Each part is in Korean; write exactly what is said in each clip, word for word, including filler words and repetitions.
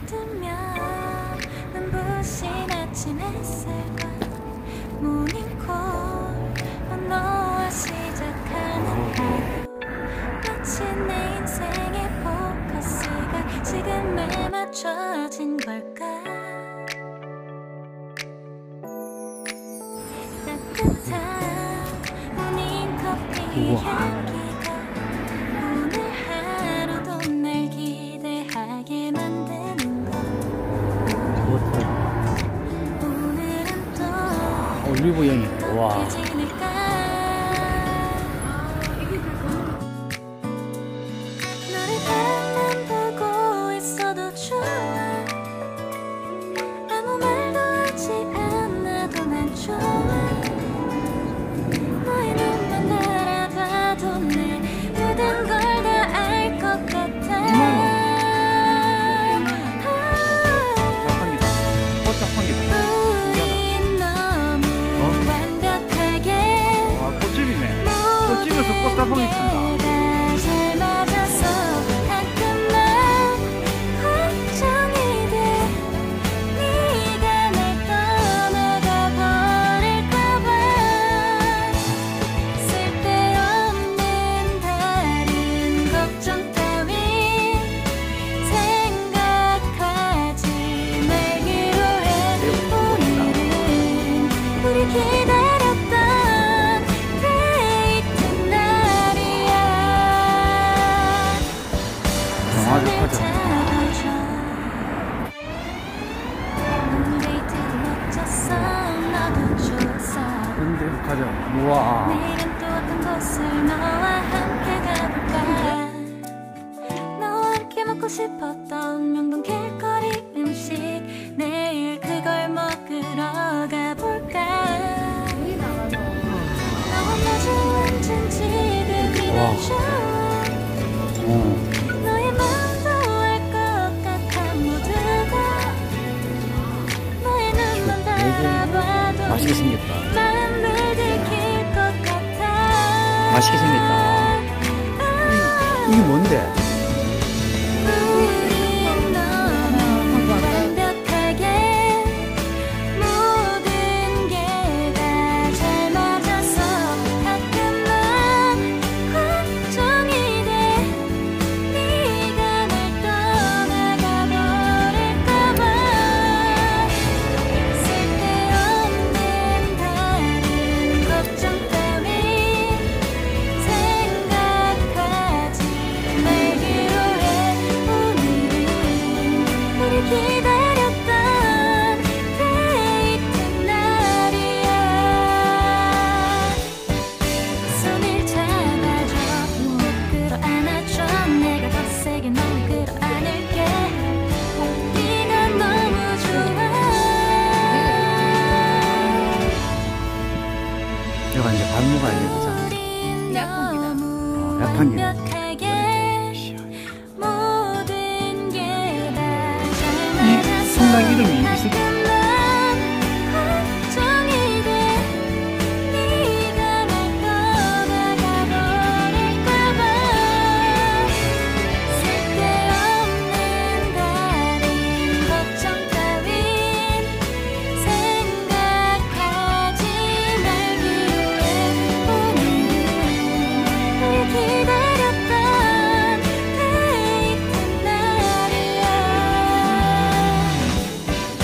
뜨면 눈부신 아침 햇살과 모닝콜 너와 시작하는 하루 마치 내 인생의 포커스가 지금에 맞춰진 걸까. 따뜻한 모닝커피의 향기가 오늘 하루도 날 기대하게 만드는 것. 오늘은 또 올리브영이 와. 어떻게 지낼까. 너를 가만 보고 있어도 좋아. 아무 말도 하지 않아도 난 좋아. 너의 눈만 바라봐도 내 모든 걸 다 알 것 같아. 우린 너무 완벽하게 와, 꽃집이네. 꽃집에서 꽃다방이 튼다. 모든 게가 잘 맞아서 가끔만 걱정이 돼. 네가 날 떠나가 버릴까봐. 쓸데없는 다른 걱정 따윈 생각하지 말기로 해. 오늘은 우리 기다렸던 데이트 날이야. 손을 잡아줘. 오늘 데이트도 멋졌어. 너도 좋았어. 근데 가자. 우와. 내일은 또 어떤 곳을 너와 함께 가볼까. 너와 함께 먹고 싶었던 명동 길거리 음식 내일 그걸 먹으러 가볼까. 너와 마주 앉은 지금이 더 좋아. 어. 너의 마음도 알 것 같아. 모두가 너의 눈만 바라봐도 맛있게 생겼다. 마음을 들킬 것 같아. 맛있게 생겼다. 이게 뭔데? 우린 너무 완벽하게 모든 게 다 잘 맞아서 가끔만 걱정이 돼. 네가 날 떠나가 버릴까봐. 쓸데없는 다른 걱정 따윈 생각하지 말기로 해. 오늘은 우리 기다렸던 데이트 날이야. 손을 잡아줘. 꼭 끌어안아줘. 내가 더 세게 널 끌어안을게. 네가 너무 좋아. 여기가 이제 발목 알게 보자. 우린 너무 어, 약한 게. 완벽하게 모든 게 다 잘 이 맞아서 성당 이름이 무슨? 가끔만 걱정이 돼. 네가 날 떠나가 버릴까봐. 쓸데없는 다른 걱정 따윈 생각하지 말기로 해. 오늘은 우리 기다렸던 데이트 날이야.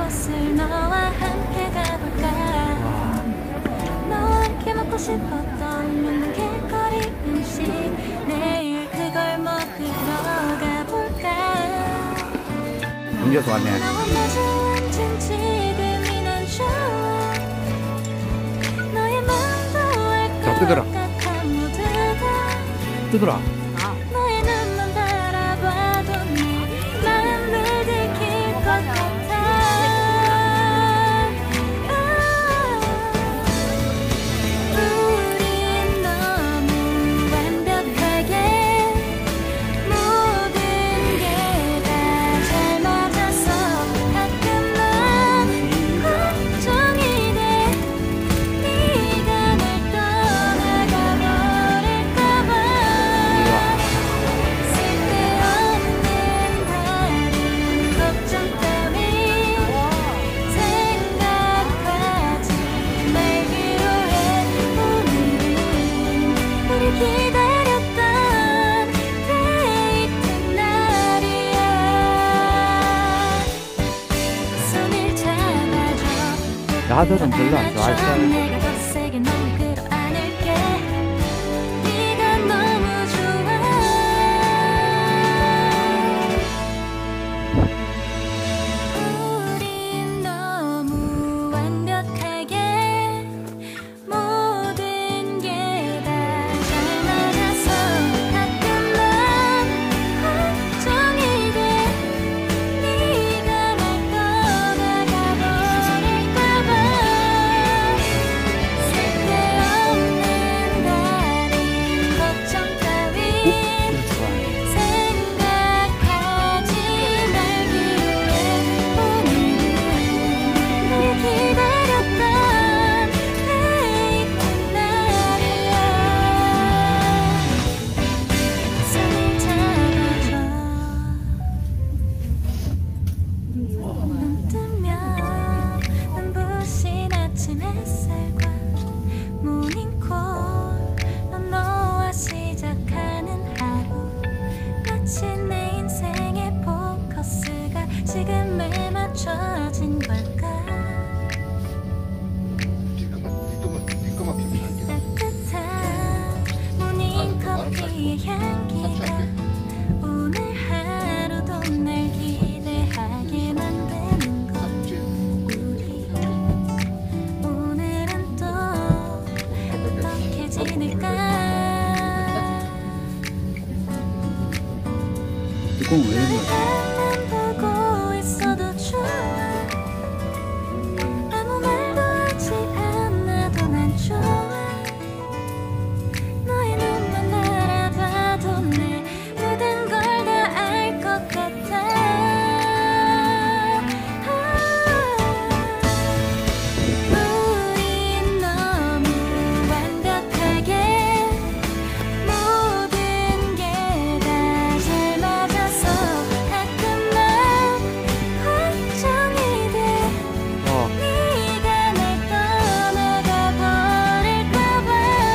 곳을 너와 함께 가볼까. 너와 함께 먹고 싶었던 명동 길거리 음식 내일 그걸 먹으러 가볼까. 옮겨서 왔네. 너와 마주 앉은 지금이 난 좋아. 너의 마음도 알 것 뜯어라. 같아 모두가. 뜨더라. 너의 눈만 바라봐도 내 마음을 들킬 것 같아. 아, 우린 너무 완벽하게 모든 게 다 잘 맞아서 가끔 난 걱정이 돼. 네가 날 떠나가 버릴까봐. 쓸데없는 다른 걱정 따윈 생각하지 말기로 해. 오늘은 우리 기다렸던 데이트 날이야. 손을 잡아줘. 야들은 별로 안 좋아했어. 내가 더 세게 널 끌어안을게. 네가 너무 좋아. 우린 너무 완벽하게 모든 게 다 잘 맞아서 가끔 난 걱정이 돼. 네가 날 떠나가 버릴까봐. 쓸데없는 다른 걱정 따윈 생각하지 말기로 해. 오늘은 우리 기다렸던 데이트 날이야. 손을 잡아줘. 눈 뜨면 눈부신 아침 햇살과 모닝콜. 넌 너와 시작하는 하루. 마치 내 인생의 포커스가 지금에 맞춰진 걸까. 따뜻한 모닝커피의 향기가 오늘 하루도 날 기대하게 만드는 것. 우리 오늘은 또 어떻게 지낼까. 이건 왜 이런 거야? 앞만 보고 있어도 좋아. 아무 말도 하지 않아도 난 좋아. 너의 눈만 바라봐도 내 모든 걸 다 알 것 같아. 우린 너무 완벽하게 모든 게 다 잘 맞아서 가끔 난 걱정이 돼. 어. 네가 날 떠나가 버릴까봐.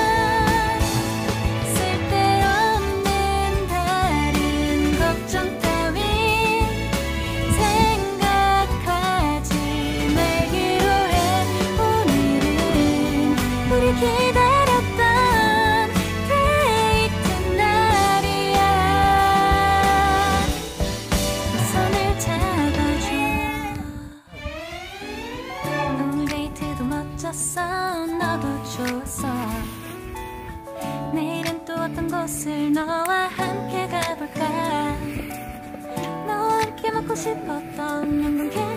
쓸데없는 다른 걱정 따윈 생각하지 말기로 해. 오늘은 우리 기다렸던 데이트 날이야. 손을 잡아줘. 오늘 데이트도 멋졌어. 너도 좋았어. 내일은 또 어떤 곳을 너와 함께 가볼까. 너와 함께 먹고 싶었던 명동